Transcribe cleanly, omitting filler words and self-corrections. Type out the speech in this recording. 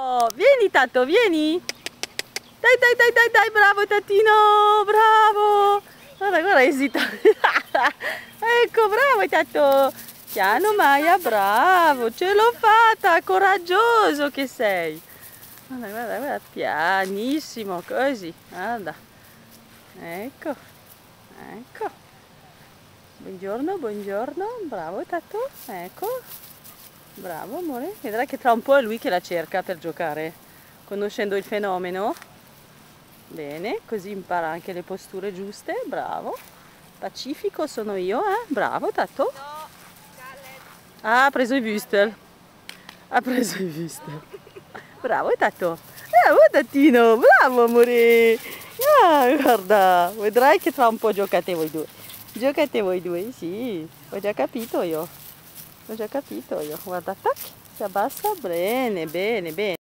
Oh, vieni Tatto, vieni! Dai, dai, dai, dai, dai, bravo Tattino, bravo! Guarda, guarda, esita! Ecco, bravo Tatto! Piano Maia, bravo, ce l'ho fatta, coraggioso che sei! Guarda, guarda, guarda, pianissimo, così, guarda. Ecco, ecco. Buongiorno, buongiorno, bravo Tatto, ecco. Bravo amore, vedrai che tra un po' è lui che la cerca per giocare, conoscendo il fenomeno. Bene, così impara anche le posture giuste, bravo. Pacifico sono io, bravo Tatto. No, Scarlett. Ah, ha preso i Wüstel. Ha preso i Wüstel. Bravo Tatto. Bravo Tattino, bravo amore. Ah, guarda, vedrai che tra un po' giocate voi due. Giocate voi due, sì, ho già capito io. Ho già capito io. Guarda, tac, si abbassa, bene, bene, bene.